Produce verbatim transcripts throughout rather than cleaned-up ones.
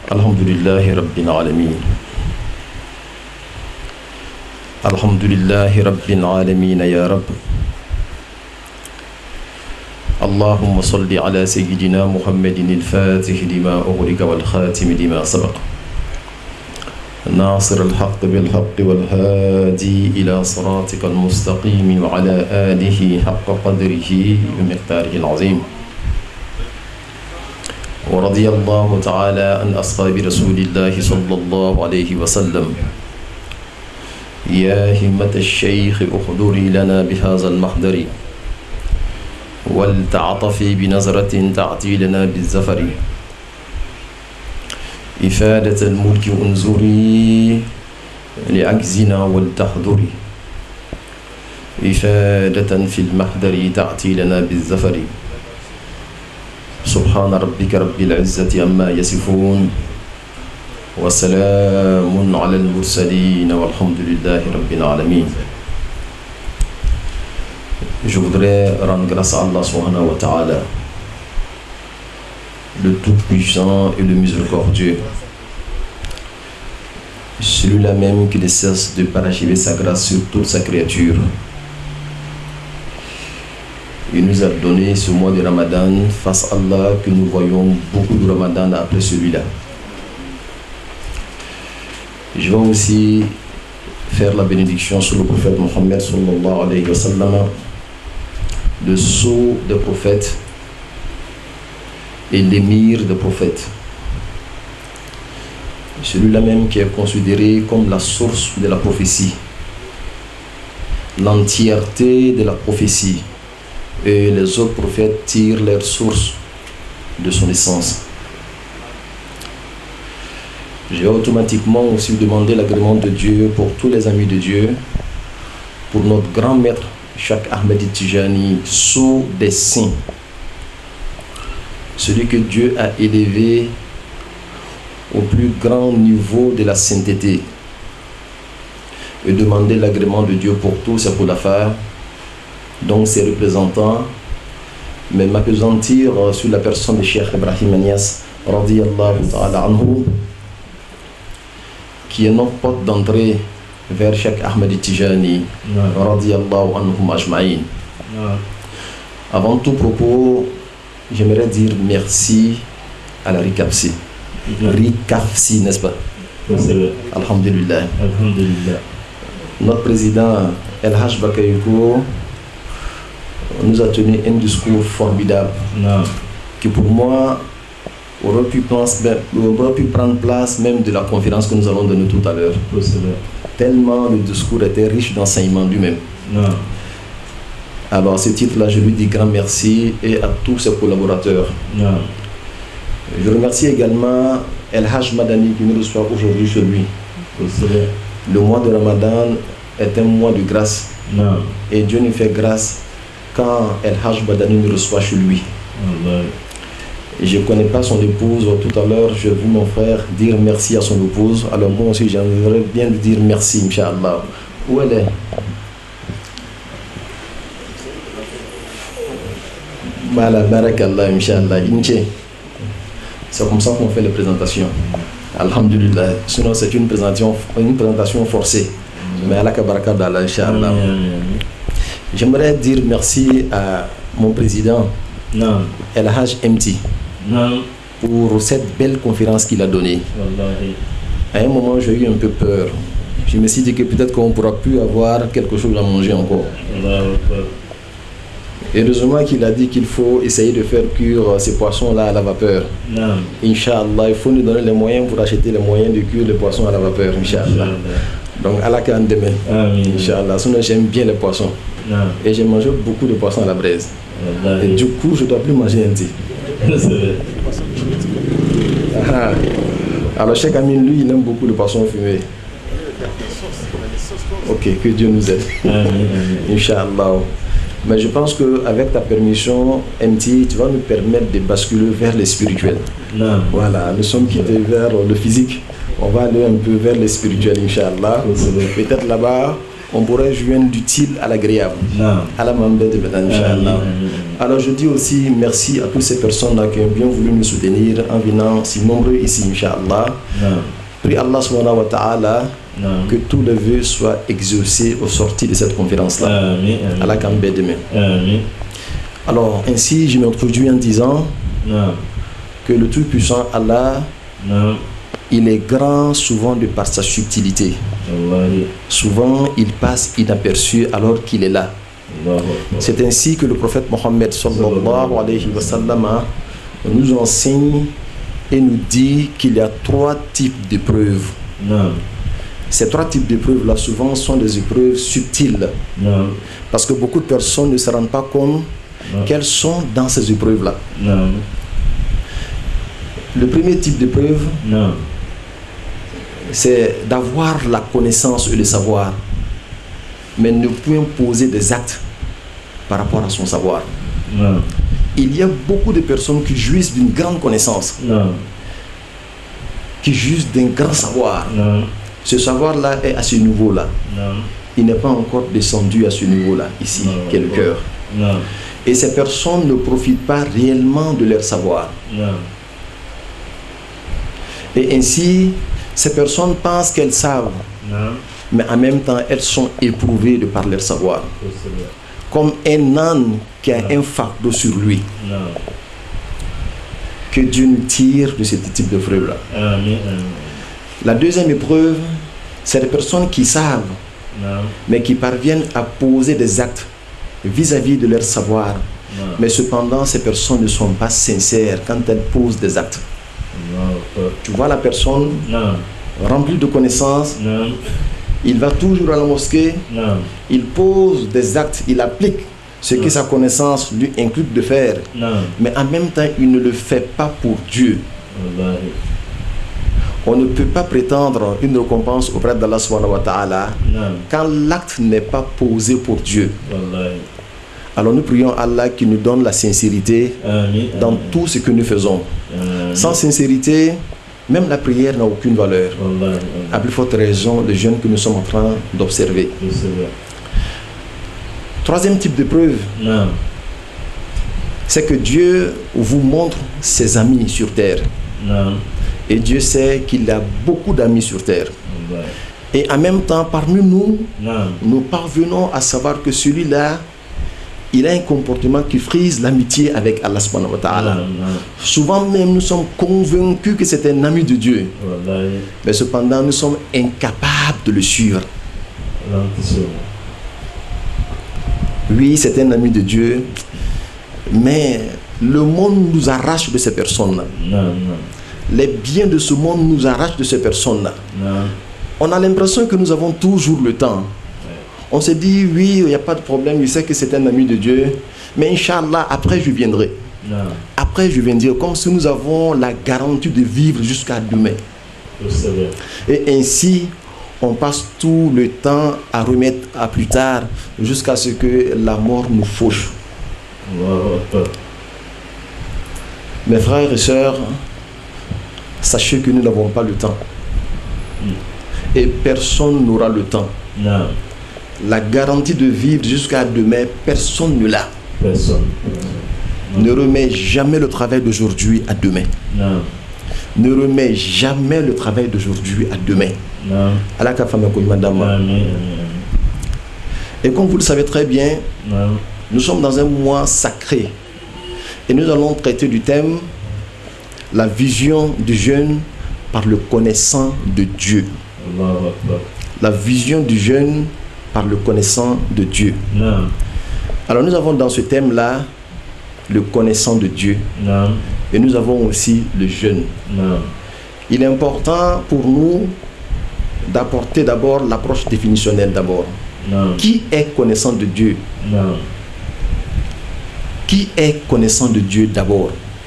Alhamdulillahi Rabbil Alamin. Alhamdulillahi Rabbil Alamin ya Rabb. Allahumma salli ala Sayyidina Muhammadin al-Fatih lima ughliqa wal khatim lima sabaq. ناصر الحق بالحق والهادي إلى صراطك المستقيم وعلى آله حق قدره ومقداره العظيم. ورضي الله تعالى عن أصحاب رسول الله صلى الله عليه وسلم. يا همة الشيخ احضري لنا بهذا المحضر ولتعطفي بنظرة تأتي لنا بالزفر. إفادة الملك انظري لعجزنا ولتحضري. إفادة في المحضر تأتي لنا بالزفر. سبحان ربك رب العزة عما يصفون وسلام على المرسلين والحمد لله رب العالمين. Je voudrais rendre grâce à Allah subhanahu wa ta'ala, le Tout-Puissant et le Miséricordieux, celui-là même qui ne cesse de parachever sa grâce sur toute sa créature. Il nous a donné ce mois de Ramadan, face à Allah, que nous voyons beaucoup de Ramadan après celui-là. Je vais aussi faire la bénédiction sur le prophète Mohammed sallallahu alayhi wa sallam, le sceau des prophètes et l'émir des prophètes. Celui-là même qui est considéré comme la source de la prophétie, l'entièreté de la prophétie, et les autres prophètes tirent leur source de son essence. J'ai automatiquement aussi demandé l'agrément de Dieu pour tous les amis de Dieu, pour notre grand maître Cheikh Ahmed Tijani, sceau des saints, celui que Dieu a élevé au plus grand niveau de la sainteté, et demander l'agrément de Dieu pour tous ses khulafas, donc ses représentants, mais m'appesantir sur la personne de Cheikh Ibrahim Niass radiyallahu ta'ala anhu, qui est notre porte d'entrée vers Cheikh Ahmed Tijani radiyallahu anhum ajma'in. Avant tout propos, j'aimerais dire merci à la RICAFSI. RICAFSI, n'est-ce pas? Alhamdulillah. Alhamdulillah. Notre président El Haj Bakayoko nous a tenu un discours formidable, non, qui pour moi aurait pu, pense, aurait pu prendre place même de la conférence que nous allons donner tout à l'heure. Tellement le discours était riche d'enseignements lui-même. Alors à ce titre-là, je lui dis grand merci et à tous ses collaborateurs. Non. Je remercie également El Haj Madani qui nous reçoit aujourd'hui chez lui. Le mois de Ramadan est un mois de grâce. Non. Et Dieu nous fait grâce quand El Haj Madani nous reçoit chez lui. Allah. Et je ne connais pas son épouse. Tout à l'heure, j'ai vu mon frère dire merci à son épouse. Alors moi aussi, j'aimerais bien lui dire merci, Inch'Allah. Où elle est? Voilà, barakallah, Inch'Allah. C'est comme ça qu'on fait les présentations. Alhamdulillah. Sinon, c'est une présentation, une présentation forcée. Mais Allah kabaraka d'Allah, Inch'Allah. J'aimerais dire merci à mon président, non, El Haj M T, non, pour cette belle conférence qu'il a donnée. Wallahi. À un moment, j'ai eu un peu peur. Je me suis dit que peut-être qu'on ne pourra plus avoir quelque chose à manger encore. Wallahi. Heureusement qu'il a dit qu'il faut essayer de faire cuire ces poissons-là à la vapeur. Non. Inch'Allah, il faut nous donner les moyens pour acheter les moyens de cuire les poissons à la vapeur. Inch'Allah. Donc, Allah k'an demain. Inch'Allah. Sinon, j'aime bien les poissons. Non. Et j'ai mangé beaucoup de poissons à la braise. Et du coup, je ne dois plus manger un thé. Ah. Alors, Cheikh Amin, lui, il aime beaucoup le poisson fumé. Ok, que Dieu nous aide. Inch'Allah. Mais je pense qu'avec ta permission, M T, tu vas nous permettre de basculer vers les spirituels. Non. Voilà, nous sommes quittés vers le physique. On va aller un peu vers les spirituels, Inch'Allah. Peut-être là-bas, on pourrait joindre d'utile à l'agréable. À la mambe de Bédan, Inch'Allah. Alors je dis aussi merci à toutes ces personnes-là qui ont bien voulu nous soutenir en venant si nombreux ici, Inch'Allah. Prie Allah subhanahu wa ta'ala que tous les vœux soient exaucés au sortir de cette conférence-là. À la Kambé demain. Alors ainsi je m'introduis en disant que le Tout-Puissant Allah, il est grand souvent de par sa subtilité. Souvent il passe inaperçu alors qu'il est là. C'est ainsi que le prophète Mohammed sallallahu alayhi wa sallam nous enseigne et nous dit qu'il y a trois types d'épreuves. Ces trois types d'épreuves là souvent sont des épreuves subtiles. Parce que beaucoup de personnes ne se rendent pas compte qu'elles sont dans ces épreuves là. Le premier type d'épreuve, c'est d'avoir la connaissance et le savoir, mais ne point poser des actes par rapport à son savoir. Non. Il y a beaucoup de personnes qui jouissent d'une grande connaissance, non. qui jouissent d'un grand savoir. Non. Ce savoir-là est à ce niveau-là. Il n'est pas encore descendu à ce niveau-là, ici, non, qui est le cœur. Non. Et ces personnes ne profitent pas réellement de leur savoir. Non. Et ainsi, ces personnes pensent qu'elles savent, non. mais en même temps, elles sont éprouvées de par leur savoir. Comme un âne qui a non. un fardeau sur lui. Non. Que Dieu nous tire de ce type de preuve-là. La deuxième épreuve, c'est les personnes qui savent, non. mais qui parviennent à poser des actes vis-à-vis de leur savoir. Non. Mais cependant, ces personnes ne sont pas sincères quand elles posent des actes. Non. Tu vois la personne non. remplie de connaissances, non. il va toujours à la mosquée, non. il pose des actes, il applique ce non. que sa connaissance lui inclut de faire, non. mais en même temps, il ne le fait pas pour Dieu. Non. On ne peut pas prétendre une récompense auprès d'Allah subhanahu wa ta'ala quand l'acte n'est pas posé pour Dieu. Non. Alors nous prions Allah qui nous donne la sincérité Amen. dans Amen. tout ce que nous faisons. Amen. Sans sincérité, même la prière n'a aucune valeur. Amen. À plus forte raison, le jeûne que nous sommes en train d'observer. Troisième type de preuve, c'est que Dieu vous montre ses amis sur terre. Amen. Et Dieu sait qu'il a beaucoup d'amis sur terre. Amen. Et en même temps, parmi nous, Amen. nous parvenons à savoir que celui-là, il a un comportement qui frise l'amitié avec Allah subhanahu wa ta'ala. Souvent même, nous sommes convaincus que c'est un ami de Dieu. Ouais. Mais cependant, nous sommes incapables de le suivre. Ouais. Oui, c'est un ami de Dieu, mais le monde nous arrache de ces personnes-là. Les biens de ce monde nous arrachent de ces personnes-là. On a l'impression que nous avons toujours le temps. On se dit, oui, il n'y a pas de problème, je sais que c'est un ami de Dieu, mais Inch'Allah, après je viendrai. Non. Après je viendrai, comme si nous avons la garantie de vivre jusqu'à demain. Et ainsi, on passe tout le temps à remettre à plus tard, jusqu'à ce que la mort nous fauche. Wow. Mes frères et sœurs, sachez que nous n'avons pas le temps. Et personne n'aura le temps. Non. La garantie de vivre jusqu'à demain, personne ne l'a. Personne. Ne remets jamais le travail d'aujourd'hui à demain. Non. Ne remets jamais le travail d'aujourd'hui à demain. Non. Et comme vous le savez très bien, non. nous sommes dans un mois sacré. Et nous allons traiter du thème la vision du jeune par le connaissant de Dieu. Non. La vision du jeune par le connaissant de Dieu. Non. Alors nous avons dans ce thème-là le connaissant de Dieu. Non. Et nous avons aussi le jeûne. Non. Il est important pour nous d'apporter d'abord l'approche définitionnelle d'abord. Qui est connaissant de Dieu? Non. Qui est connaissant de Dieu d'abord?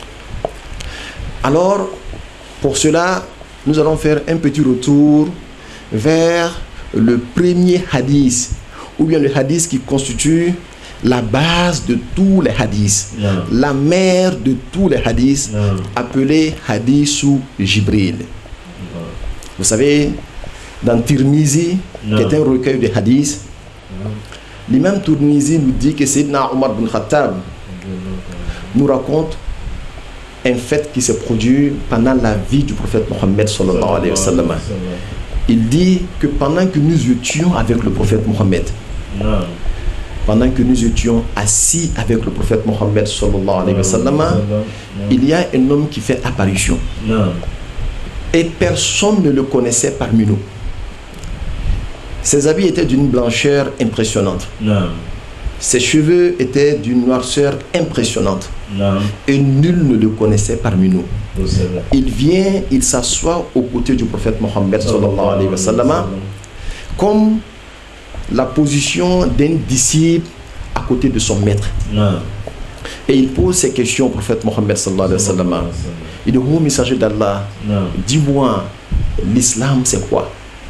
Alors, pour cela, nous allons faire un petit retour vers le premier hadith, ou bien le hadith qui constitue la base de tous les hadiths, non. la mère de tous les hadiths, non. appelé hadith ou Jibril. Non. Vous savez, dans Tirmizi, non. qui est un recueil de hadiths, L'imam Tourmizi nous dit que Sayyidina Omar bin Khattab nous raconte un fait qui s'est produit pendant la vie du prophète Mohammed sallallahu alayhi wa sallam. Il dit que pendant que nous étions avec le prophète Mohammed, pendant que nous étions assis avec le prophète Mohammed sallallahu alayhi wa sallam, il y a un homme qui fait apparition. Et personne ne le connaissait parmi nous. Ses habits étaient d'une blancheur impressionnante. Ses cheveux étaient d'une noirceur impressionnante. Et nul ne le connaissait parmi nous. Il vient, il s'assoit aux côtés du prophète Mohammed sallallahu alayhi wa sallam, comme la position d'un disciple à côté de son maître. Et il pose ces questions au prophète Mohammed sallallahu alayhi wa sallam. Il dit: ô messager d'Allah, dis-moi, l'islam c'est quoi?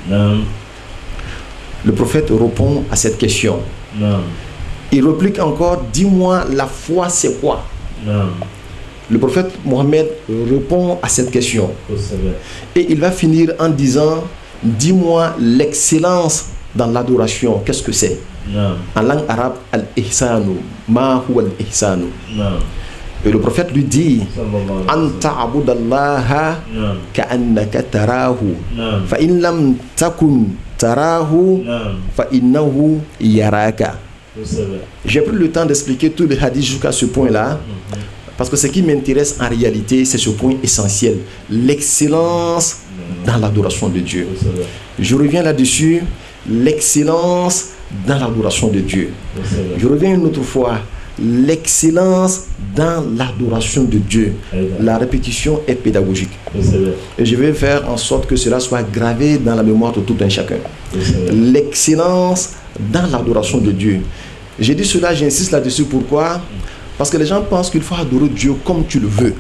Le prophète répond à cette question. Il réplique encore: dis-moi, la foi c'est quoi? Le prophète Mohammed répond à cette question. Et il va finir en disant: dis-moi, l'excellence dans l'adoration, qu'est-ce que c'est? En langue arabe, al-ihsanu, ma huwa al-ihsanu. Et le prophète lui dit: anta abudallaha ka'annaka tarahu fa in lam takun tarahu fa innahu yaraka. J'ai pris le temps d'expliquer tous les hadiths jusqu'à ce point-là, parce que ce qui m'intéresse en réalité, c'est ce point essentiel, l'excellence dans l'adoration de Dieu. Je reviens là-dessus, l'excellence dans l'adoration de Dieu. Je reviens une autre fois, l'excellence dans l'adoration de Dieu. La répétition est pédagogique. Et je vais faire en sorte que cela soit gravé dans la mémoire de tout un chacun. L'excellence dans l'adoration de Dieu. J'ai dit cela, j'insiste là-dessus. Pourquoi? Parce que les gens pensent qu'il faut adorer Dieu comme tu le veux.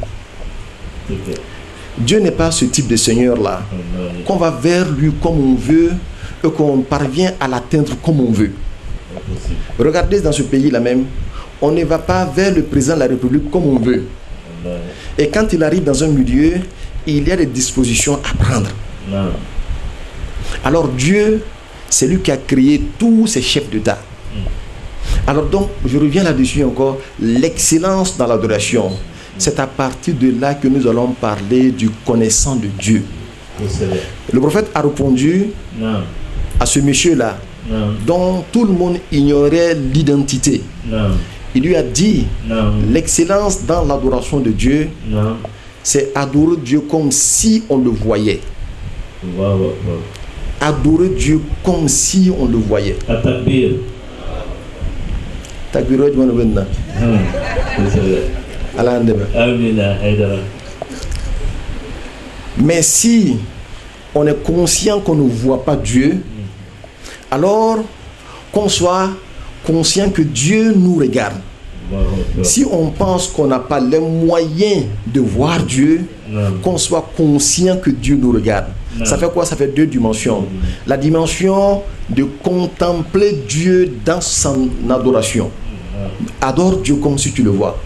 Dieu n'est pas ce type de Seigneur-là, qu'on va vers lui comme on veut et qu'on parvient à l'atteindre comme on veut. Regardez dans ce pays-là même, on ne va pas vers le président de la République comme on veut. Et quand il arrive dans un milieu, il y a des dispositions à prendre. Alors Dieu, c'est lui qui a créé tous ces chefs d'État. Alors donc, je reviens là-dessus encore, l'excellence dans l'adoration. C'est à partir de là que nous allons parler du connaissant de Dieu. Le prophète a répondu à ce monsieur-là, dont tout le monde ignorait l'identité. Il lui a dit: l'excellence dans l'adoration de Dieu, c'est adorer Dieu comme si on le voyait. Adorer Dieu comme si on le voyait. Mais si on est conscient qu'on ne voit pas Dieu, alors qu'on soit conscient que Dieu nous regarde. Si on pense qu'on n'a pas les moyens de voir Dieu, qu'on soit conscient que Dieu nous regarde. Ça fait quoi? Ça fait deux dimensions. La dimension de contempler Dieu dans son adoration. Adore Dieu comme si tu le vois.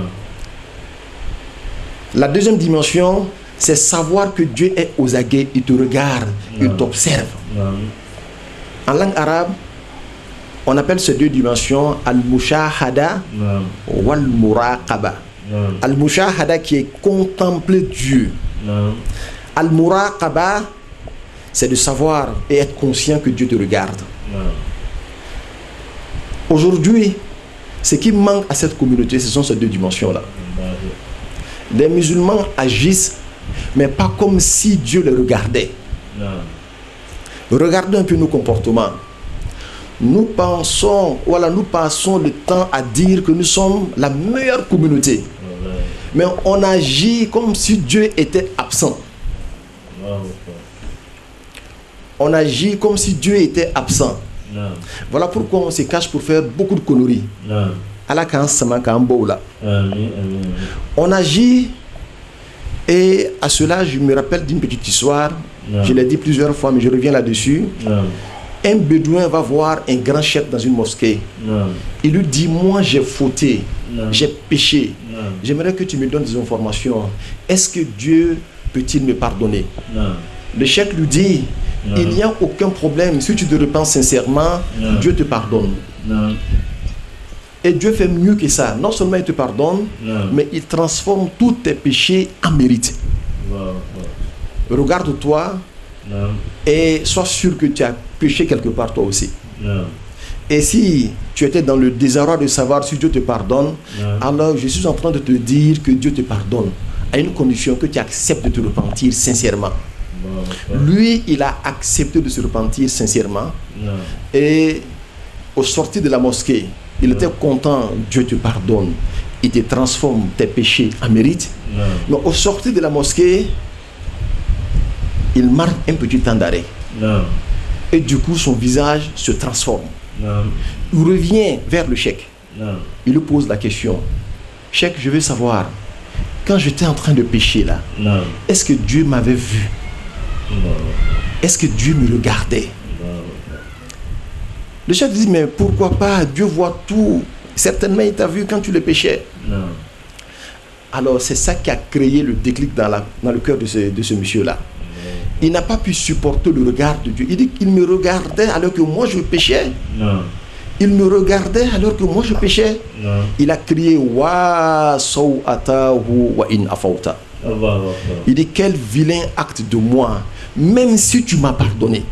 La deuxième dimension, c'est savoir que Dieu est aux aguets, il te regarde, il t'observe. En langue arabe, on appelle ces deux dimensions al-mushahada ou al-muraqaba. Al-mushahada qui est contempler Dieu. Al-muraqaba, c'est de savoir et être conscient que Dieu te regarde. Aujourd'hui, ce qui manque à cette communauté, ce sont ces deux dimensions-là. Les musulmans agissent, mais pas comme si Dieu les regardait. Regardez un peu nos comportements. Nous pensons, voilà, nous passons le temps à dire que nous sommes la meilleure communauté. Mais on agit comme si Dieu était absent. On agit comme si Dieu était absent. Voilà pourquoi on se cache pour faire beaucoup de conneries. On agit, et à cela je me rappelle d'une petite histoire. Je l'ai dit plusieurs fois, mais je reviens là-dessus. Un bédouin va voir un grand chef dans une mosquée. Il lui dit: moi j'ai fauté, j'ai péché. J'aimerais que tu me donnes des informations. Est-ce que Dieu peut-il me pardonner? Le chef lui dit: Non. Il n'y a aucun problème. Si tu te repens sincèrement, non. Dieu te pardonne. Non. Et Dieu fait mieux que ça. Non seulement il te pardonne, non. mais il transforme tous tes péchés en mérite. Wow. Wow. Regarde-toi et sois sûr que tu as péché quelque part toi aussi. Non. Et si tu étais dans le désarroi de savoir si Dieu te pardonne, non. alors je suis en train de te dire que Dieu te pardonne à une condition que tu acceptes de te repentir sincèrement. Non. Lui, il a accepté de se repentir sincèrement. Non. Et au sortir de la mosquée, il non. était content, Dieu te pardonne, il te transforme tes péchés en mérite. Non. Mais au sortir de la mosquée, il marque un petit temps d'arrêt. Non. Et du coup, son visage se transforme. Non. Il revient vers le cheikh. Non. Il lui pose la question. Cheikh, je veux savoir, quand j'étais en train de pécher là, est-ce que Dieu m'avait vu? Est-ce que Dieu me regardait? Non. Le cheikh dit, mais pourquoi pas? Dieu voit tout. Certainement, il t'a vu quand tu le péchais. Non. Alors, c'est ça qui a créé le déclic dans, la, dans le cœur de ce, de ce monsieur-là. Il n'a pas pu supporter le regard de Dieu. Il dit qu'il me regardait alors que moi je péchais. Non. Il me regardait alors que moi je péchais. Non. Il a crié Wa sawatahu wa in afauta. Il dit quel vilain acte de moi, même si tu m'as pardonné.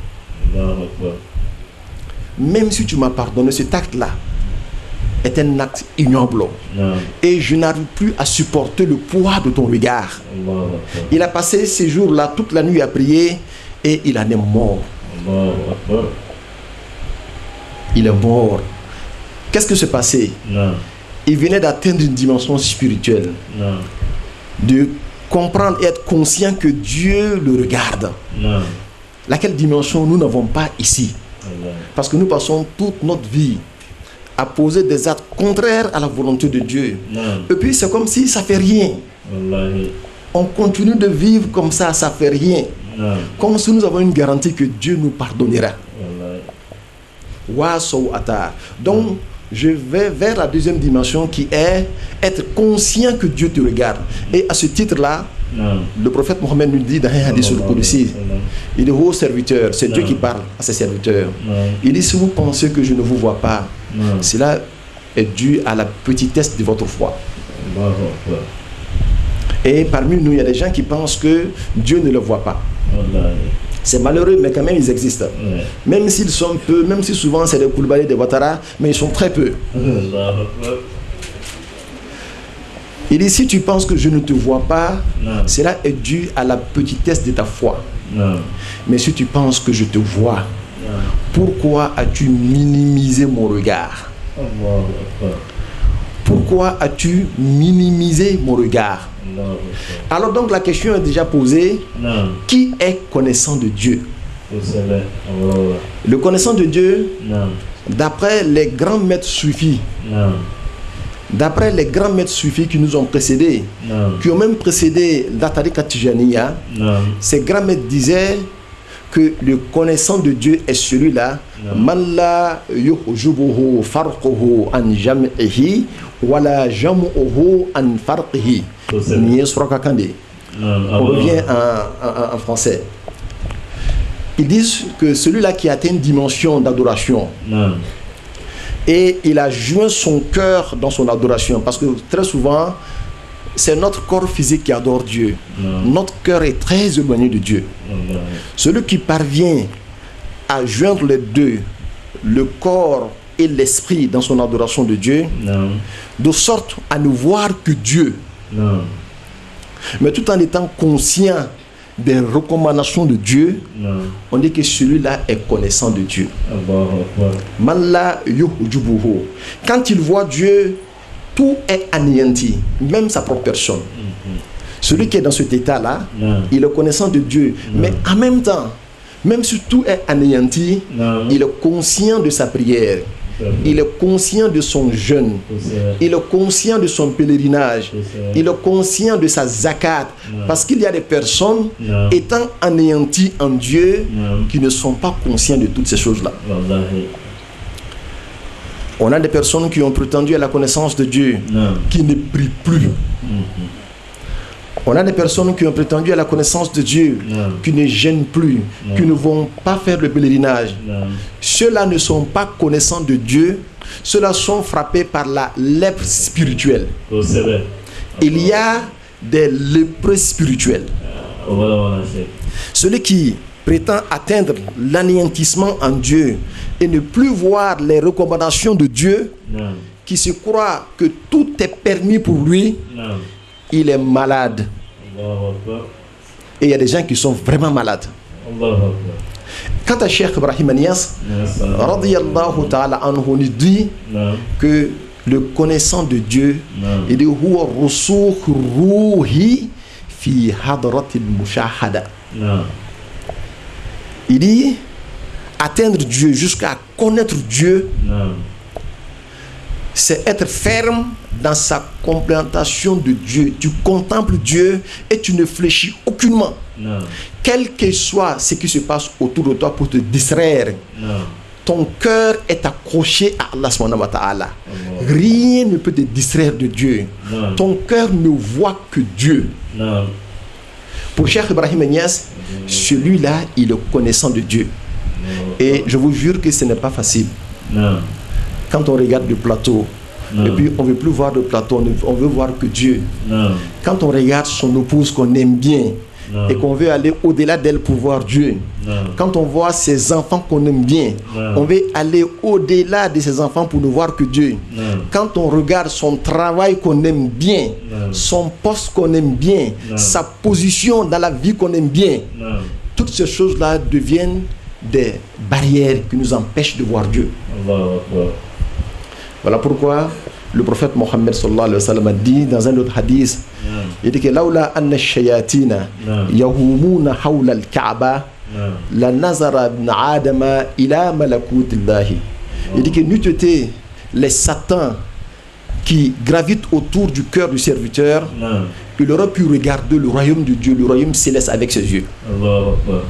Même si tu m'as pardonné, cet acte-là est un acte ignoble. Non. Et je n'arrive plus à supporter le poids de ton regard. Allah. Il a passé ces jours-là toute la nuit à prier et il en est mort. Allah. Il est mort. Qu'est-ce qui s'est passé? Non. Il venait d'atteindre une dimension spirituelle. Non. De comprendre et être conscient que Dieu le regarde. Non. Laquelle dimension nous n'avons pas ici. Allah. Parce que nous passons toute notre vie à poser des actes contraires à la volonté de Dieu. Non. Et puis c'est comme si ça fait rien. Wallahi. On continue de vivre comme ça, ça fait rien. Non. Comme si nous avons une garantie que Dieu nous pardonnera. Wa sawata. Donc non. je vais vers la deuxième dimension qui est être conscient que Dieu te regarde. Et à ce titre-là, non. le prophète Mohammed nous dit dans un hadith sur le Qudsi, il est haut serviteur, c'est Dieu qui parle à ses serviteurs. Non. Il dit si vous pensez que je ne vous vois pas, non. cela est dû à la petitesse de votre foi. Non. Et parmi nous, il y a des gens qui pensent que Dieu ne le voit pas. Non. C'est malheureux, mais quand même ils existent. Ouais. Même s'ils sont peu, même si souvent c'est des Koulibaly, des Ouattara, mais ils sont très peu. Il dit si tu penses que je ne te vois pas, non. cela est dû à la petitesse de ta foi. Non. Mais si tu penses que je te vois, non. pourquoi as-tu minimisé mon regard? Non. Pourquoi as-tu minimisé mon regard? Non. Alors donc la question est déjà posée. Non. Qui est connaissant de Dieu? Oh. Le connaissant de Dieu, d'après les grands maîtres soufis, d'après les grands maîtres soufis qui nous ont précédés, non. qui ont même précédé la Tariqa Tijaniya, ces grands maîtres disaient que le connaissant de Dieu est celui-là, man la yuhjubuhu farquhu an jam'ihi wala jam'uhu an farqihi. On revient en, en, en français. Ils disent que celui-là qui atteint une dimension d'adoration, et il a joint son cœur dans son adoration, parce que très souvent c'est notre corps physique qui adore Dieu. Non. Notre cœur est très éloigné de Dieu. Non. Celui qui parvient à joindre les deux, le corps et l'esprit dans son adoration de Dieu, non. de sorte à ne voir que Dieu, non. mais tout en étant conscient des recommandations de Dieu, non. on dit que celui-là est connaissant de Dieu. Quand il voit Dieu, tout est anéanti, même sa propre personne. Mm-hmm. Celui qui est dans cet état-là, non. il est connaissant de Dieu. Non. Mais en même temps, même si tout est anéanti, non. il est conscient de sa prière. Il est conscient de son jeûne. Il est conscient de son pèlerinage. Il est conscient de sa zakat. Non. Parce qu'il y a des personnes non. étant anéanties en Dieu non. qui ne sont pas conscients de toutes ces choses-là. On a des personnes qui ont prétendu à la connaissance de Dieu, non. qui ne prient plus. Mm-hmm. On a des personnes qui ont prétendu à la connaissance de Dieu, Non. qui ne gênent plus, Non. qui ne vont pas faire le pèlerinage. Non. Ceux-là ne sont pas connaissants de Dieu, ceux-là sont frappés par la lèpre spirituelle. Kò sẹ́bẹ̀. Il y a des lépreux spirituels. Ó gbọ́dọ̀ wọn ṣe. Celui qui prétend atteindre l'anéantissement en Dieu et ne plus voir les recommandations de Dieu, Non. qui se croit que tout est permis pour lui, Non. il est malade. Allahu Akbar. Et il y a des gens qui sont vraiment malades. Allahu Akbar. Quant à Cheikh Ibrahim Niass, Yes. radiyallahu ta'ala anhu, il dit Non. que le connaissant de Dieu, Non. il dit huwa rusukh ruhi fi hadratil mushahada. Non. Il dit atteindre Dieu jusqu'à connaître Dieu, Non. c'est être ferme dans sa compréhension de Dieu. Tu contemples Dieu et tu ne fléchis aucunement, Non. quel que soit ce qui se passe autour de toi pour te distraire. Non. Ton cœur est accroché à Allah subhanahu wa ta'ala. Allah. Rien ne peut te distraire de Dieu. Non. Ton cœur ne voit que Dieu. Non. Pour Cheikh Ibrahim Niass, celui-là, il est connaissant de Dieu. Et je vous jure que ce n'est pas facile. Non. Quand on regarde le plateau, Non. et puis on ne veut plus voir le plateau, on ne- on veut voir que Dieu. Non. Quand on regarde son épouse qu'on aime bien, Non. et qu'on veut aller au-delà d'elle pour voir Dieu. Non. Quand on voit ses enfants qu'on aime bien, Non. on veut aller au-delà de ses enfants pour ne voir que Dieu. Non. Quand on regarde son travail qu'on aime bien, Non. son poste qu'on aime bien, Non. sa position dans la vie qu'on aime bien, Non. toutes ces choses-là deviennent des barrières qui nous empêchent de voir Dieu. Allahu Akbar. Voilà pourquoi le prophète Mohammed sallallahu alayhi wa sallam a dit dans un autre hadith, Non. il dit que laoula anna shayatina Non. yahumuna hawla al-Kaaba Non. la nazara ibn Adama ila malakutillahi. Il dit que n'eût été les satans qui gravitent autour du cœur du serviteur, Non. il aurait pu regarder le royaume de Dieu, le royaume céleste avec ses yeux. Allahu Akbar.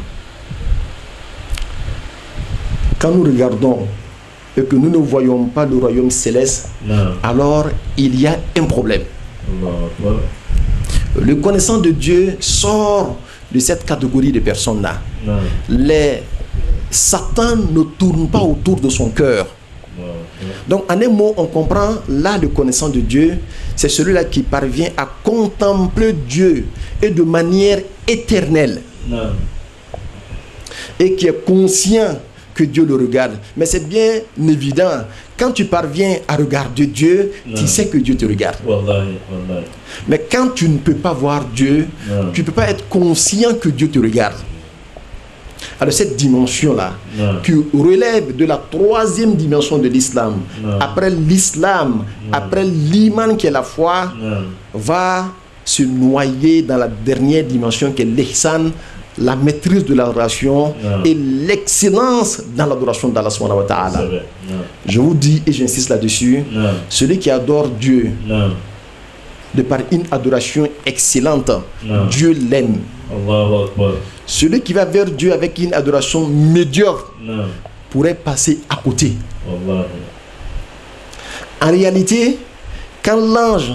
Quand nous regardons et que nous ne voyons pas le royaume céleste, Non. alors il y a un problème. Allahu Akbar. Le connaissant de Dieu sort de cette catégorie de personnes-là. Non. Les Satan ne tourne pas autour de son cœur. Allahu Akbar. Donc, en un mot, on comprend là le connaissant de Dieu, c'est celui-là qui parvient à contempler Dieu et de manière éternelle Non. et qui est conscient que Dieu le regarde. Mais c'est bien évident, quand tu parviens à regarder Dieu, Non. tu sais que Dieu te regarde. Wallahi. Wallahi. Mais quand tu ne peux pas voir Dieu, Non. tu ne peux pas être conscient que Dieu te regarde. Alors cette dimension-là, Non. qui relève de la troisième dimension de l'islam, Non. après l'islam, après l'iman qui est la foi, Non. va se noyer dans la dernière dimension qui est l'ihsan, la maîtrise de l'adoration Non. et l'excellence dans l'adoration d'Allah subhanahu wa ta'ala. C'est vrai. Non. Je vous dis et j'insiste là-dessus, Non. celui qui adore Dieu Non. de par une adoration excellente, Non. Dieu l'aime. Allahu Akbar. Celui qui va vers Dieu avec une adoration médiocre Non. pourrait passer à côté. Wallahi. En réalité, quand l'ange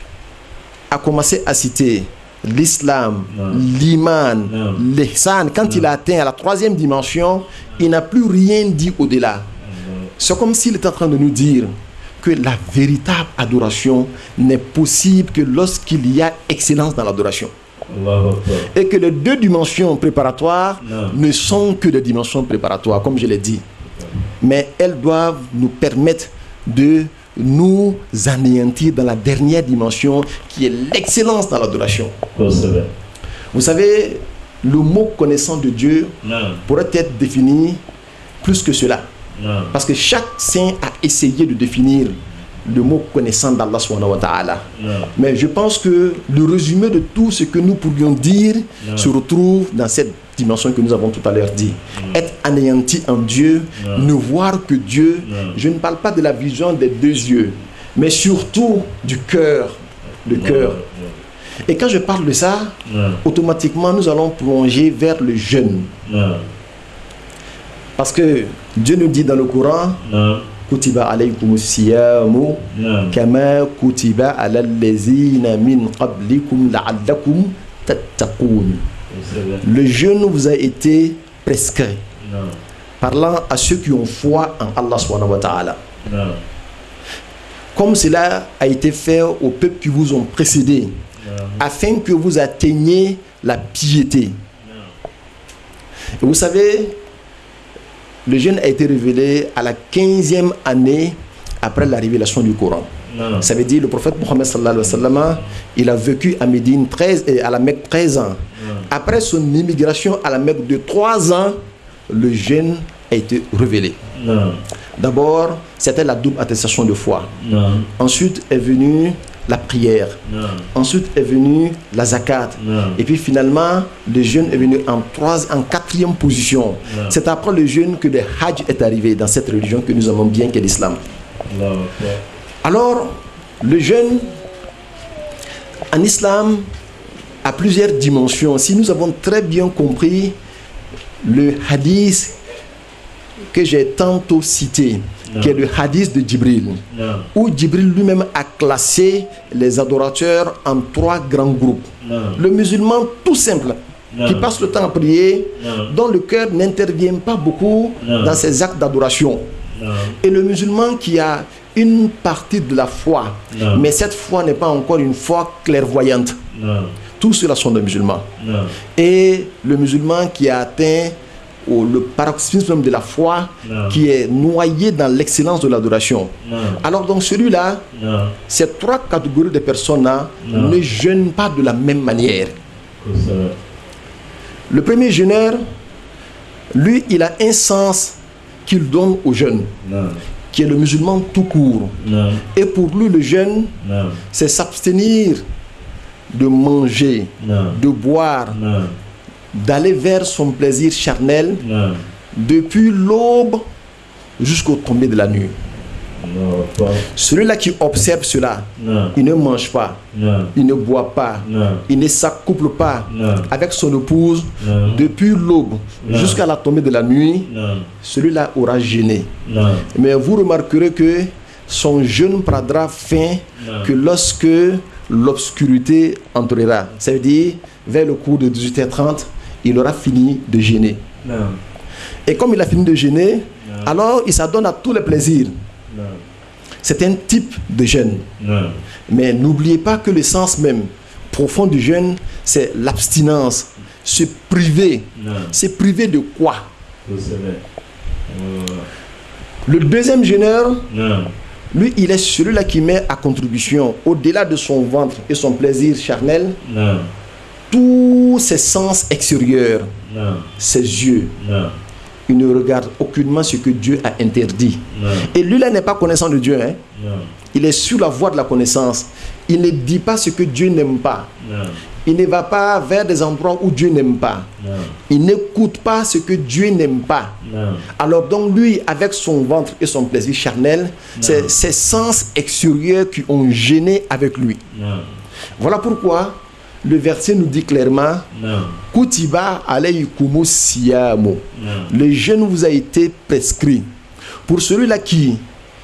a commencé à citer l'islam, Non. l'iman, Non. l'ihsan, quand il a atteint à la troisième dimension, il n'a plus rien dit au-delà. Allahu- C'est comme s'il est en train de nous dire que la véritable adoration n'est possible que lorsqu'il y a excellence dans l'adoration. Allahu Akbar. Et que les deux dimensions préparatoires Non. ne sont que des dimensions préparatoires, comme je l'ai dit. Mais elles doivent nous permettre de nous anéantir dans la dernière dimension qui est l'excellence dans l'adoration. Kò sẹ́bẹ̀. Vous savez, le mot connaissant de Dieu Non. pourrait être défini plus que cela. Non. Parce que chaque saint a essayé de définir le mot connaissant d'Allah subhanahu wa ta'ala. Non. Mais je pense que le résumé de tout ce que nous pourrions dire Non. se retrouve dans cette dimension que nous avons tout à l'heure dit. Être anéanti en Dieu, Non. ne voir que Dieu. Non. Je ne parle pas de la vision des deux yeux, mais surtout du cœur. Le cœur. Et quand je parle de ça, Non. automatiquement nous allons plonger vers le jeûne. Non. Parce que Dieu nous dit dans le Coran, Non. kutiba alaykum siyamu نعم kama kutiba ala allazina min qablikum la'allakum tattaqun. Le jeûne vous a été prescrit, نعم parlant à ceux qui ont foi en Allah subhanahu wa ta'ala. نعم Comme cela a été fait aux peuples qui vous ont précédés, نعم afin que vous atteigniez la piété. نعم Et vous savez, le jeûne a été révélé à la quinzième année après la révélation du Coran. نعم Ça veut dire le prophète Mohammed sallallahu alayhi wa sallam, il a vécu à Médine treize, et à la Mecque treize ans. Après son immigration à la Mecque de trois ans, le jeûne a été révélé. نعم D'abord, c'était la double attestation de foi. نعم Ensuite est venue la prière. نعم Ensuite est venue la zakat. نعم Et puis finalement, le jeûne est venu en, trois, en quatrième position. نعم C'est après le jeûne que le Hajj est arrivé dans cette religion que nous aimons bien, qu'est l'islam. الله أكبر Alors, le jeûne en islam a plusieurs dimensions. Si nous avons très bien compris le hadith que j'ai tantôt cité, Non. qui est le hadith de Djibril, نعم où Djibril lui-même a classé les adorateurs en trois grands groupes. نعم Le musulman tout simple, qui Non. passe le temps à prier, Non. dont le cœur n'intervient pas beaucoup Non. dans ses actes d'adoration. نعم Et le musulman qui a une partie de la foi, Non. mais cette foi n'est pas encore une foi clairvoyante. نعم Tous ceux-là sont des musulmans. نعم Et le musulman qui a atteint au- le paroxysme de la foi, Non. qui est noyé dans l'excellence de l'adoration. نعم Alors donc celui-là, نعم ces trois catégories de personnes-là Non. ne jeûnent pas de la même manière. كسر Le premier jeûneur, lui, il a un sens qu'il donne au jeûne, نعم qui est le musulman tout court. نعم Et pour lui, le jeûne, نعم c'est s'abstenir de manger, نعم de boire, نعم d'aller vers son plaisir charnel نعم depuis l'aube jusqu'au tomber de la nuit. الله أكبر Celui-là qui observe cela, نعم il ne mange pas, نعم il ne boit pas, نعم il ne s'accouple pas نعم avec son épouse نعم depuis l'aube Non. jusqu'à la tombée de la nuit, نعم celui-là aura jeûné. نعم Mais vous remarquerez que son jeûne prendra fin Non. que lorsque l'obscurité entrera. Ça veut dire, vers le cours de dix-huit heures trente, il aura fini de jeûner. نعم Et comme il a fini de jeûner, Non. alors il s'adonne à tous les plaisirs. نعم C'est un type de jeûne. نعم Mais n'oubliez pas que le sens même profond du jeûne, c'est l'abstinence. Se priver. نعم Se priver de quoi? كسر Le deuxième jeûneur, نعم lui, il est celui-là qui met à contribution, au-delà de son ventre et son plaisir charnel, نعم tous ses sens extérieurs, نعم ses yeux. نعم Il ne regarde aucunement ce que Dieu a interdit. نعم Et lui-là n'est pas connaissant de Dieu. Hein? نعم Il est sur la voie de la connaissance. Il ne dit pas ce que Dieu n'aime pas. نعم Il ne va pas vers des endroits où Dieu n'aime pas. نعم Il n'écoute pas ce que Dieu n'aime pas. نعم Alors donc lui, avec son ventre et son plaisir charnel, c'est ses sens extérieurs qui ont gêné avec lui. نعم Voilà pourquoi le verset nous dit clairement نعم Kutiba alaykumu siyamu. نعم Le jeûne vous a été prescrit. Pour celui-là qui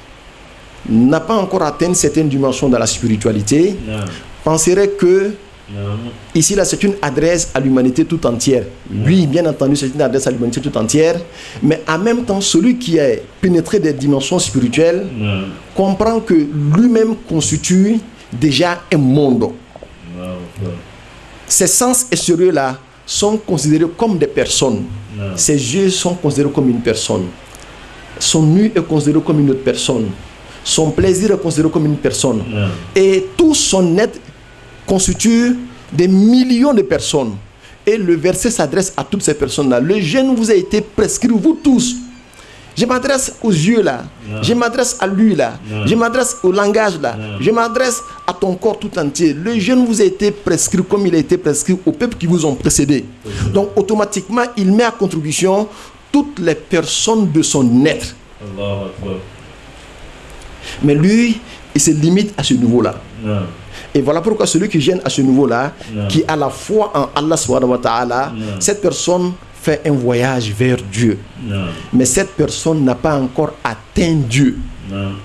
n'a pas encore atteint certaines dimensions dans la spiritualité, نعم penserait que نعم ici là c'est une adresse à l'humanité tout entière. Oui, bien entendu, c'est une adresse à l'humanité tout entière, mais en même temps, celui qui est pénétré des dimensions spirituelles نعم comprend que lui-même constitue déjà un monde. الله أكبر Ces sens extérieurs-là sont considérés comme des personnes. نعم Ses yeux sont considérés comme une personne. Son nu est considéré comme une autre personne. Son plaisir est considéré comme une personne. نعم Et tout son être constitue des millions de personnes. Et le verset s'adresse à toutes ces personnes-là. Le jeûne vous a été prescrit, vous tous. Je m'adresse aux yeux là. Non. Je m'adresse à lui là. Non. Je m'adresse au langage là. Non. Je m'adresse à ton corps tout entier. Le jeûne vous a été prescrit comme il a été prescrit aux peuples qui vous ont précédé. Donc automatiquement, il met à contribution toutes les personnes de son être. الله أكبر Mais lui, il se limite à ce niveau-là. نعم Et voilà pourquoi celui qui gêne à ce niveau-là, Non. qui a la foi en Allah subhanahu wa ta'ala, Non. cette personne fait un voyage vers Dieu. نعم Mais cette personne n'a pas encore atteint Dieu. Non.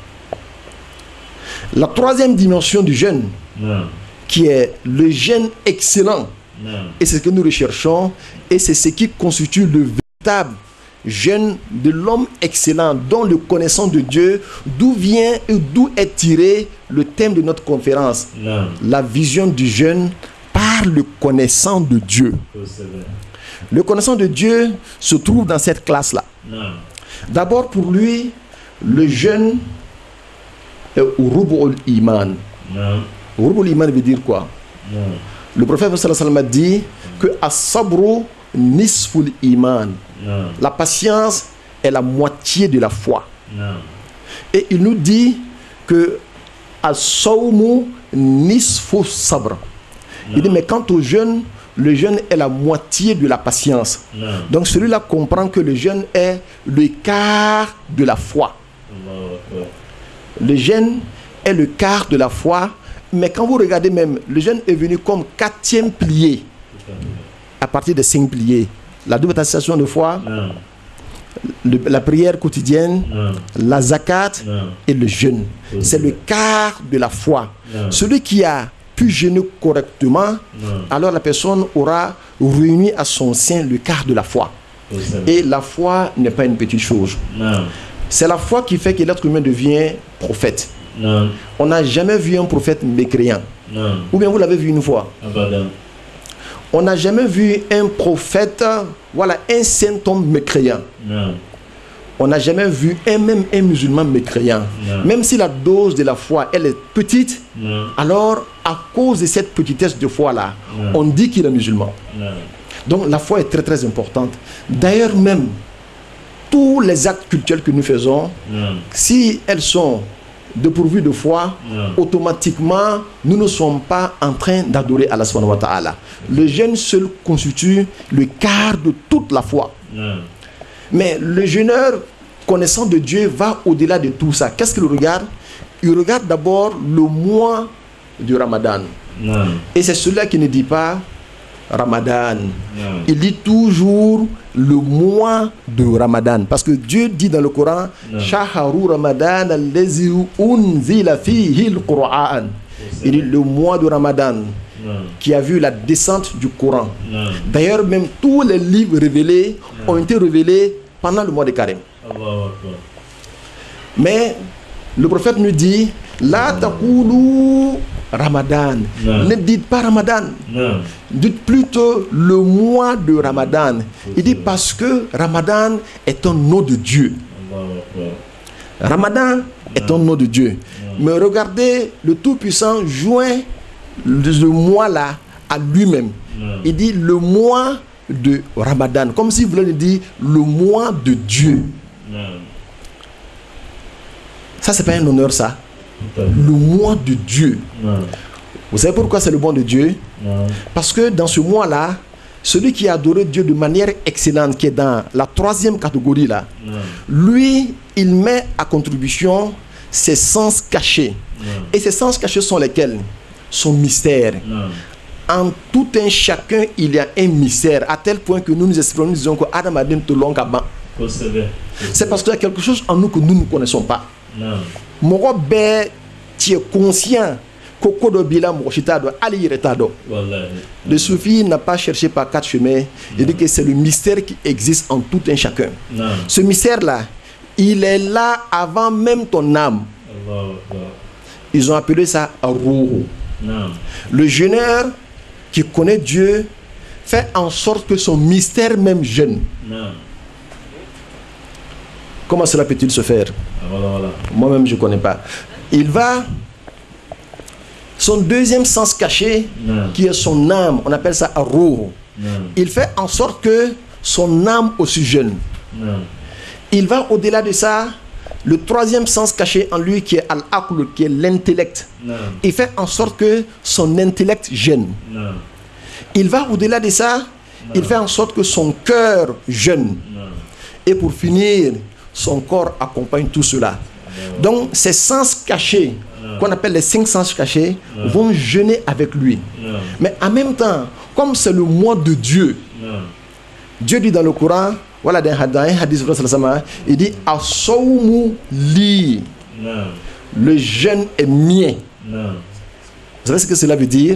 La troisième dimension du jeûne, Non. qui est le jeûne excellent, Non. et c'est ce que nous recherchons, et c'est ce qui constitue le véritable jeûne de l'homme excellent, dont le connaissant de Dieu, d'où vient et d'où est tiré le thème de notre conférence, Non. la vision du jeûne par le connaissant de Dieu. Possédé. Le connaissant de Dieu se trouve dans cette classe-là. Non. D'abord, pour lui, le jeûne est Rubu'ul Iman. Non. Rubu'ul Iman veut dire quoi? Non. Le prophète sallallahu alayhi wa sallam a dit que As-sabru nisful iman. Non. La patience est la moitié de la foi. Non. Et il nous dit que As-sawmu nisfu sabr. Il dit mais quant au jeûne, le jeûne est la moitié de la patience. Non. Donc celui-là comprend que le jeûne est le quart de la foi. Allahu Akbar. Le jeûne est le quart de la foi. Mais quand vous regardez même, le jeûne est venu comme quatrième pilier Tout à fait. à partir des cinq piliers. La double attestation de foi, Non. le- la prière quotidienne, Non. la zakat Non. et le jeûne. C'est le quart de la foi. Non. Celui qui a pu jeûner correctement, Non. alors la personne aura réuni à son sein le quart de la foi. Possédé. Et la foi n'est pas une petite chose. Non. C'est la foi qui fait que l'être humain devient prophète. Non. On n'a jamais vu un prophète mécréant. Non. Ou bien vous l'avez vu une fois. Abadan. On n'a jamais vu un prophète, voilà, un saint homme mécréant. Non. On n'a jamais vu un, même un musulman mécréant. Non. Même si la dose de la foi, elle est petite, Non. alors à cause de cette petitesse de foi-là, Non. on dit qu'il est musulman. Non. Donc la foi est très très importante. D'ailleurs même, tous les actes cultuels que nous faisons, Non. si elles sont dépourvues de foi, Non. automatiquement, nous ne sommes pas en train d'adorer Allah subhanahu wa ta'ala. Le jeûne seul constitue le quart de toute la foi. Non. Mais le jeûneur, connaissant de Dieu, va au-delà de tout ça. Qu'est-ce qu'il regarde? Il regarde d'abord le mois du Ramadan. Non. Et c'est celui-là qui ne dit pas Ramadan. Non. Il dit toujours le mois de Ramadan. Parce que Dieu dit dans le Coran, Non. Shaharu Ramadan allazi unzila fihi al-Qur'an. Il dit le mois de Ramadan Non. qui a vu la descente du Coran. Non. D'ailleurs, même tous les livres révélés Non. ont été révélés pendant le mois de Carême. Allahu Akbar. Mais le prophète nous dit, La taqulu Ramadan. Non. Ne dites pas Ramadan. Non. Dites plutôt le mois de Ramadan. Il dit parce que Ramadan est un nom de Dieu. Allahu Akbar. Ramadan est un nom de Dieu. Mais regardez, le Tout-Puissant joint le, le mois là à lui-même. Non. Il dit le mois de Ramadan. Comme s'il voulait dire le mois de Dieu. Non. Ça, c'est pas un honneur, ça. Tout à fait. Le mois de Dieu. Non. Vous savez pourquoi c'est le bon de Dieu? Non. Parce que dans ce mois-là, celui qui a adoré Dieu de manière excellente, qui est dans la troisième catégorie là, Non. lui, il met à contribution ses sens cachés. Non. Et ces sens cachés sont lesquels? Son mystère. Non. En tout un chacun, il y a un mystère, à tel point que nous nous exprimons, nous disons que Adam a dit Possédé. c'est parce qu'il y a quelque chose en nous que nous ne connaissons pas. Non. Moro bé, tu es conscient que Kodo Bila Moshitado, Ali Retado. Wallahi. Le soufi n'a pas cherché par quatre chemins. Il dit que c'est le mystère qui existe en tout un chacun. Non. Ce mystère-là, il est là avant même ton âme. Allahu Akbar. Ils ont appelé ça Ruhu. Non. Le jeûneur qui connaît Dieu fait en sorte que son mystère même jeûne. Non. Comment cela peut-il se faire? Ah, voilà, voilà. Moi-même, je ne connais pas. Il va... Son deuxième sens caché, Non. qui est son âme, on appelle ça Ruhu. Non. Il fait en sorte que son âme aussi jeûne. Non. Il va au-delà de ça, le troisième sens caché en lui qui est Al-Aql, qui est l'intellect. Non. Il fait en sorte que son intellect jeûne. Non. Il va au-delà de ça, il fait en sorte que son cœur jeûne. Non. Et pour finir, son corps accompagne tout cela. Donc ces sens cachés, qu'on appelle les cinq sens cachés, vont jeûner avec lui. Non. Mais en même temps, comme c'est le mois de Dieu, Non. Dieu dit dans le Coran, voilà, dans un hadith, il dit As-sawmu li. Non. Le jeûne est mien. Non. Vous savez ce que cela veut dire?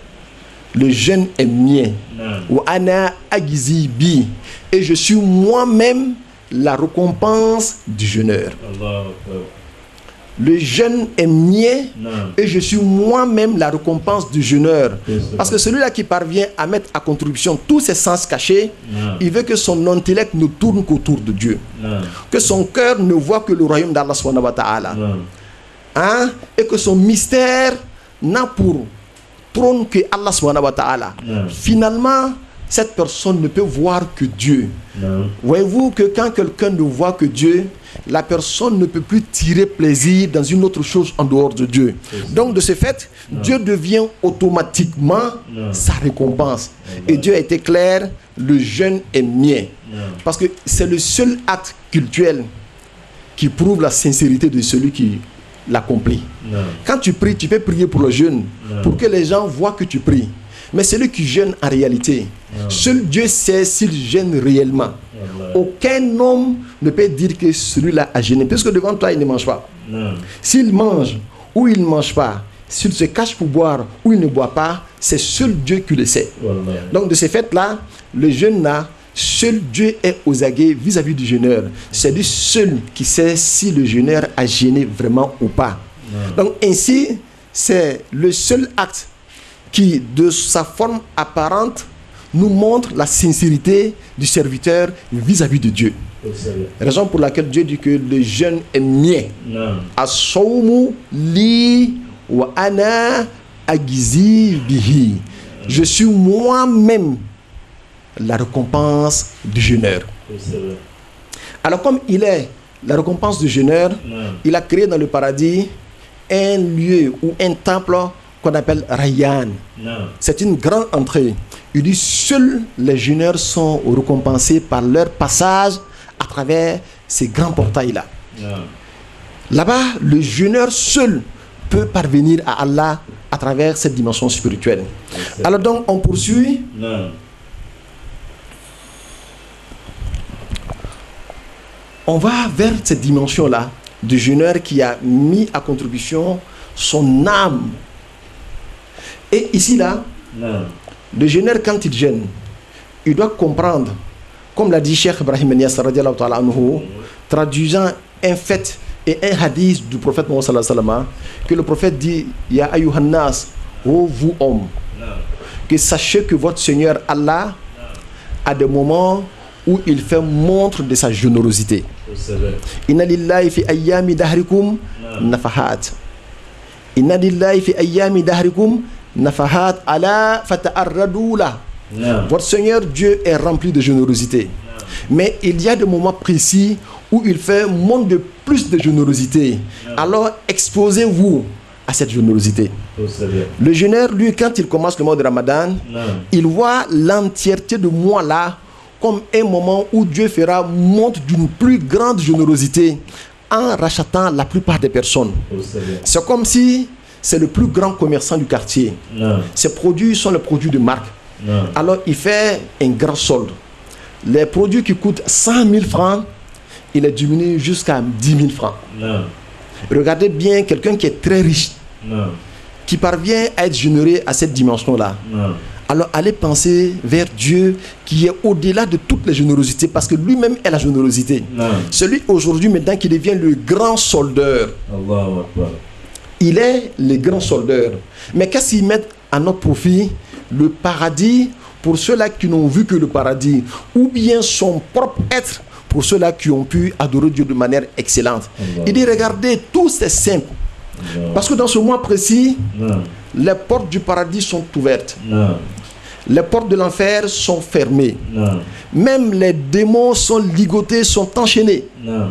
Le jeûne est mien. Non. Wa ana agizi bi. Et je suis moi-même la récompense du jeûneur. Allahu Akbar. Le jeûne est mien Non. et je suis moi-même la récompense du jeûneur. Yes, Parce que celui-là qui parvient à mettre à contribution tous ses sens cachés, Non. il veut que son intellect ne tourne qu'autour de Dieu. Non. Que son cœur ne voit que le royaume d'Allah subhanahu wa ta'ala. Non. Hein? Et que son mystère n'a pour trône que Allah subhanahu wa ta'ala. Non. Finalement, cette personne ne peut voir que Dieu. Non. Voyez-vous que quand quelqu'un ne voit que Dieu, la personne ne peut plus tirer plaisir dans une autre chose en dehors de Dieu. Donc de ce fait, Non. Dieu devient automatiquement Non. sa récompense. Non. Et Dieu a été clair, le jeûne est mien. Non. Parce que c'est le seul acte cultuel qui prouve la sincérité de celui qui l'accomplit. Non. Quand tu pries, tu peux prier pour le jeûne, Non. pour que les gens voient que tu pries. Mais celui qui jeûne en réalité, Non. seul Dieu sait s'il jeûne réellement. Wallahi. Aucun homme ne peut dire que celui-là a jeûné, puisque devant toi, il ne mange pas. Non. S'il mange ou il ne mange pas, s'il se cache pour boire ou il ne boit pas, c'est seul Dieu qui le sait. Wallahi. Donc de ce fait-là, le jeûne-là, seul Dieu est aux aguets vis-à-vis du jeûneur. C'est lui seul qui sait si le jeûneur a jeûné vraiment ou pas. Non. Donc ainsi, c'est le seul acte qui, de sa forme apparente, nous montre la sincérité du serviteur vis-à-vis de Dieu. Yes, sir. Raison pour laquelle Dieu dit que le jeûne est mien. Non. As-sawmu li wa ana agizi bihi. Je suis moi-même la récompense du jeûneur. Yes, sir. Alors comme il est la récompense du jeûneur, Non. il a créé dans le paradis un lieu ou un temple qu'on appelle Rayyan. Non. C'est une grande entrée. Il dit seuls les jeûneurs sont récompensés par leur passage à travers ces grands portails-là. Non. Là-bas, le jeûneur seul peut parvenir à Allah à travers cette dimension spirituelle. Alors donc, on poursuit. Non. On va vers cette dimension-là du jeûneur qui a mis à contribution son âme. Et ici, là, Non. le jeûneur, quand il jeûne, il doit comprendre, comme l'a dit Cheikh Ibrahim Niass, radiallahu ta'ala anhu, traduisant un fait et un hadith du prophète Mohammed sallallahu alayhi wa sallam, que le prophète dit, Ya ayyuhannas, ô vous hommes, Non. que sachez que votre Seigneur Allah a des moments où il fait montre de sa générosité. Yes, sir. Inna lillahi fi ayyami dahrikum nafahat. Inna lillahi fi ayyami dahrikum nafahat ala fata'arradu la. Non. Votre Seigneur Dieu est rempli de générosité. Mais il y a des moments précis où il fait montre de plus de générosité. Alors exposez-vous à cette générosité. Yes, sir. Le jeûneur, lui, quand il commence le mois de Ramadan, Non. il voit l'entièreté de mois là comme un moment où Dieu fera montre d'une plus grande générosité en rachetant la plupart des personnes. Yes, sir. C'est comme si c'est le plus grand commerçant du quartier. Non. Ses produits sont les produits de marque. Non. Alors il fait un grand solde. Les produits qui coûtent cent mille francs, il les diminue jusqu'à dix mille francs. Non. Regardez bien quelqu'un qui est très riche, Non. qui parvient à être généreux à cette dimension-là. Non. Alors allez penser vers Dieu qui est au-delà de toutes les générosités, parce que lui-même est la générosité. Non. Celui aujourd'hui maintenant qui devient le grand soldeur, Allahu Akbar. il est le grand soldeur. Mais qu'est-ce qu'ils mettent à notre profit? Le paradis pour ceux-là qui n'ont vu que le paradis, ou bien son propre être pour ceux-là qui ont pu adorer Dieu de manière excellente. Allah. Il dit regardez, tout c'est simple. Non. Parce que dans ce mois précis, Non. les portes du paradis sont ouvertes. Non. Les portes de l'enfer sont fermées. Non. Même les démons sont ligotés, sont enchaînés. Non.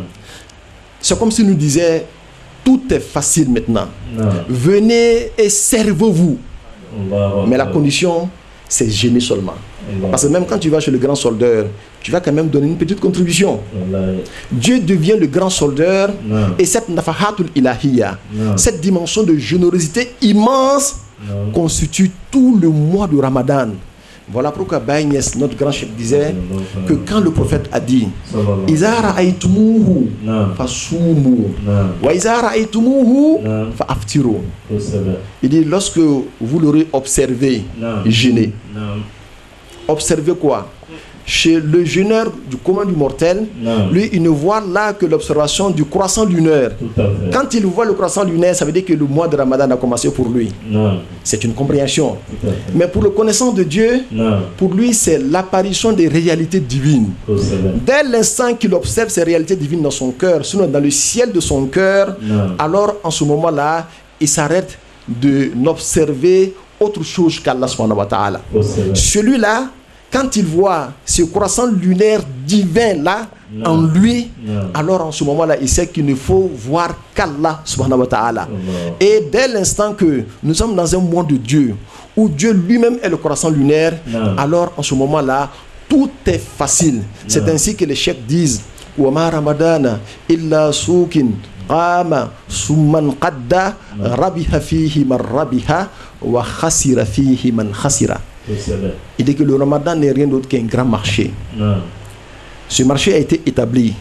C'est comme s'il nous disait, tout est facile maintenant. Non. Venez et servez-vous. Allahu Mais la Akbar. condition, c'est gêner seulement. Allah. Parce que même quand tu vas chez le grand soldeur, tu vas quand même donner une petite contribution. Wallahi. Dieu devient le grand soldeur Non. et cette nafahatul ilahiyya, Non. cette dimension de générosité immense Non. constitue tout le mois de Ramadan. Voilà pourquoi Baye Niass, notre grand chef, disait que quand le prophète a dit Iza ra'aytumuhu fasumu wa iza ra'aytumuhu fa'aftiru. Il dit lorsque vous l'aurez observé jeûner. Observez quoi? Chez le jeûneur du commun du mortel, non. lui, il ne voit là que l'observation du croissant lunaire. Quand il voit le croissant lunaire, ça veut dire que le mois de Ramadan a commencé pour lui. C'est une compréhension. Mais pour le connaissant de Dieu, non. pour lui, c'est l'apparition des réalités divines. Dès l'instant qu'il observe ces réalités divines dans son cœur, sinon dans le ciel de son cœur, alors en ce moment-là, il s'arrête de n'observer autre chose qu'Allah subhanahu wa ta'ala. Celui-là, quand il voit ce croissant lunaire divin là non. en lui, non. alors en ce moment-là, il sait qu'il ne faut voir qu'Allah subhanahu wa ta'ala. Et dès l'instant que nous sommes dans un monde de Dieu, où Dieu lui-même est le croissant lunaire, non. alors en ce moment-là, tout est facile. C'est ainsi que les chefs disent Wama Ramadana illa sukin qama summan qadda rabiha fihi man rabiha wa khasira fihi man khasira. Il dit que le Ramadan n'est rien d'autre qu'un grand marché. Non. Ce marché a été établi.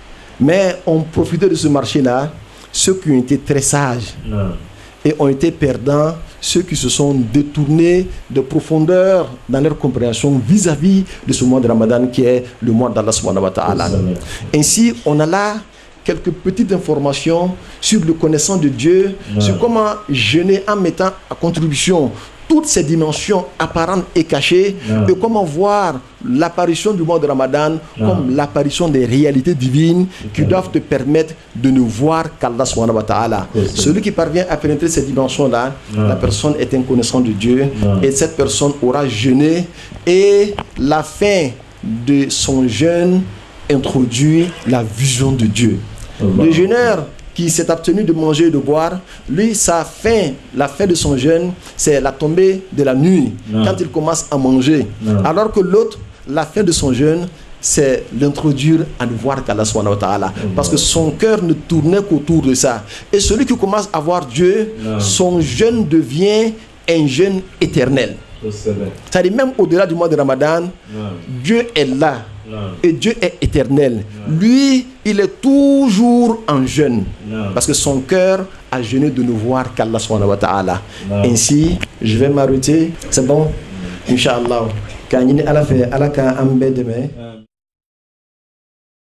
Mais on profitait de ce marché-là ceux qui ont été très sages. Non. Et ont été perdants ceux qui se sont détournés de profondeur dans leur compréhension vis-à-vis de ce mois de Ramadan qui est le mois d'Allah subhanahu wa ta'ala. Ainsi, on a là quelques petites informations sur le connaissant de Dieu, non. sur comment jeûner en mettant à contribution toutes ces dimensions apparentes et cachées, non. et comment voir l'apparition du mois de Ramadan non. comme l'apparition des réalités divines okay. qui doivent te permettre de ne voir qu'Allah subhanahu wa ta'ala. Okay. Celui qui parvient à pénétrer ces dimensions-là, la personne est un connaissant de Dieu, non. et cette personne aura jeûné, et la fin de son jeûne introduit la vision de Dieu. Okay. Le jeûneur qui s'est abstenu de manger et de boire, lui, sa fin, la fin de son jeûne, c'est la tombée de la nuit, non. quand il commence à manger. Non. Alors que l'autre, la fin de son jeûne, c'est l'introduire à ne voir qu'Allah subhanahu wa ta'ala. Parce que son cœur ne tournait qu'autour de ça. Et celui qui commence à voir Dieu, non. son jeûne devient un jeûne éternel. C'est-à-dire même au-delà du mois de Ramadan, non. Dieu est là. Non. Et Dieu est éternel. Non. Lui, il est toujours en jeûne. Non. Parce que son cœur a jeûné de ne voir qu'Allah subhanahu wa ta'ala. Ainsi, je vais m'arrêter. C'est bon? Inch'Allah. Quand il est à la fin, à la fin,